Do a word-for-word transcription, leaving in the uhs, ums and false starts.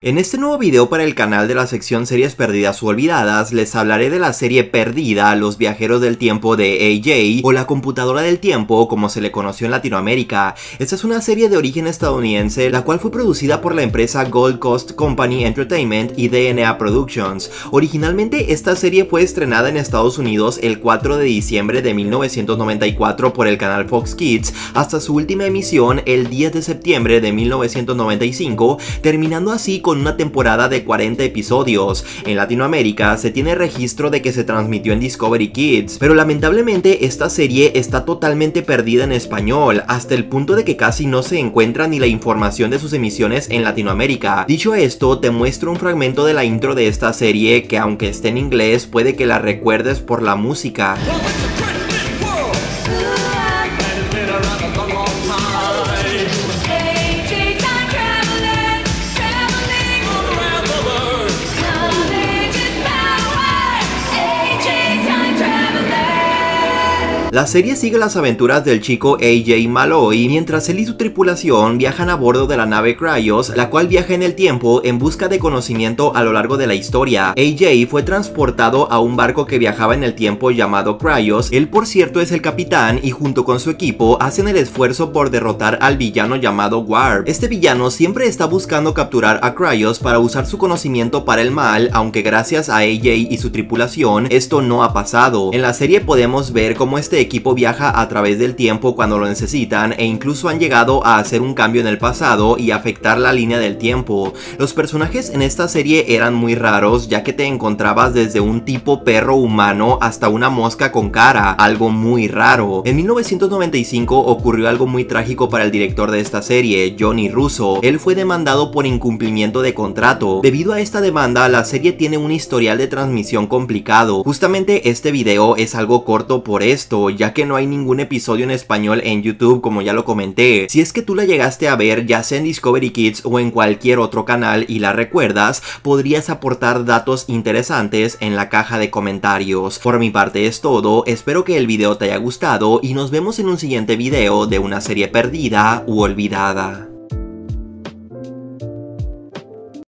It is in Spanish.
En este nuevo video para el canal de la sección series perdidas u olvidadas, les hablaré de la serie perdida Los Viajeros del Tiempo de A J, o La Computadora del Tiempo como se le conoció en Latinoamérica. Esta es una serie de origen estadounidense, la cual fue producida por la empresa Gold Coast Company Entertainment y D N A Productions. Originalmente esta serie fue estrenada en Estados Unidos el cuatro de diciembre de mil novecientos noventa y cuatro por el canal Fox Kids, hasta su última emisión el diez de septiembre de mil novecientos noventa y cinco, terminando así con una temporada de cuarenta episodios. En Latinoamérica se tiene registro de que se transmitió en Discovery Kids, pero lamentablemente esta serie está totalmente perdida en español, hasta el punto de que casi no se encuentra ni la información de sus emisiones en Latinoamérica. Dicho esto, te muestro un fragmento de la intro de esta serie que, aunque esté en inglés, puede que la recuerdes por la música. La serie sigue las aventuras del chico A J Malloy mientras él y su tripulación viajan a bordo de la nave Cryos, la cual viaja en el tiempo en busca de conocimiento a lo largo de la historia. A J fue transportado a un barco que viajaba en el tiempo llamado Cryos. Él, por cierto, es el capitán y junto con su equipo hacen el esfuerzo por derrotar al villano llamado Warp. Este villano siempre está buscando capturar a Cryos para usar su conocimiento para el mal, aunque gracias a A J y su tripulación esto no ha pasado. En la serie podemos ver cómo este equipo viaja a través del tiempo cuando lo necesitan, e incluso han llegado a hacer un cambio en el pasado y afectar la línea del tiempo. Los personajes en esta serie eran muy raros, ya que te encontrabas desde un tipo perro humano hasta una mosca con cara, algo muy raro. En mil novecientos noventa y cinco ocurrió algo muy trágico para el director de esta serie, Johnny Russo. Él fue demandado por incumplimiento de contrato. Debido a esta demanda, la serie tiene un historial de transmisión complicado. Justamente este video es algo corto por esto, ya que no hay ningún episodio en español en YouTube, como ya lo comenté. Si es que tú la llegaste a ver, ya sea en Discovery Kids o en cualquier otro canal y la recuerdas, podrías aportar datos interesantes en la caja de comentarios. Por mi parte es todo, espero que el video te haya gustado y nos vemos en un siguiente video de una serie perdida u olvidada.